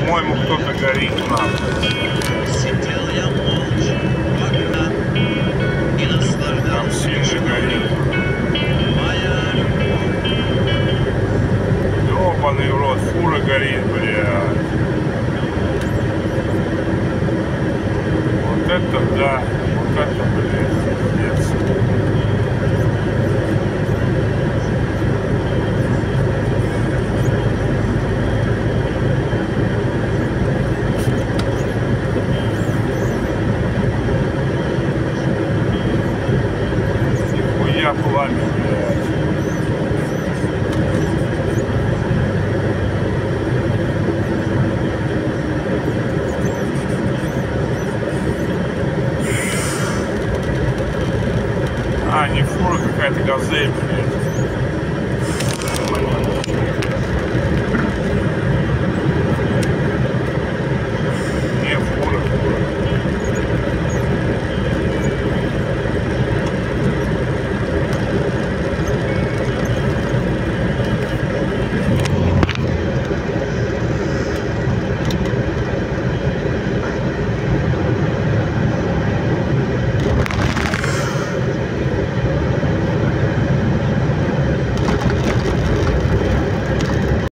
По-моему, кто-то горит нам. Там сильно горит. Ёбаный в рот, фура горит, блядь. Вот это да. Вот это, блядь, пиздец. Нихуя пламя, блядь. А, не фура, какая-то газель.